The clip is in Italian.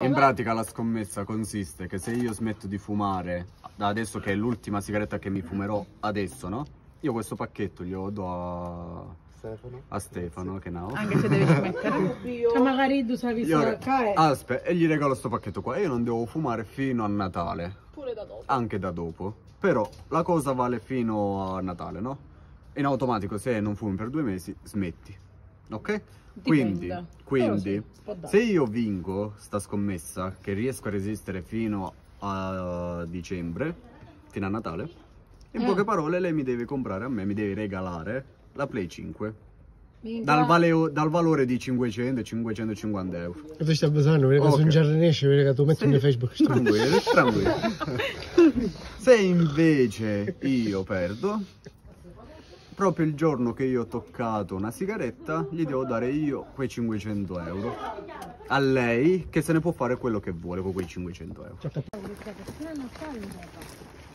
In pratica la scommessa consiste che se io smetto di fumare, da adesso che è l'ultima sigaretta che mi fumerò adesso, no? Io questo pacchetto glielo do a Stefano, che no? Anche se devi smettere. Cioè magari tu sai aspetta, e gli regalo sto pacchetto qua. Io non devo fumare fino a Natale. Pure da dopo. Anche da dopo. Però la cosa vale fino a Natale, no? In automatico, se non fumi per 2 mesi, smetti. Ok? Quindi se io vinco sta scommessa, che riesco a resistere fino a dicembre, fino a Natale, in poche parole lei mi deve comprare a me, mi deve regalare la Play 5 dal valore di 500-550 euro. E tu stai basando, perché se un giorno ne esce, perché tu metti su Facebook. Tranquillo, tranquillo. Se invece io perdo, proprio il giorno che io ho toccato una sigaretta, gli devo dare io quei 500 euro a lei, che se ne può fare quello che vuole con quei 500 euro.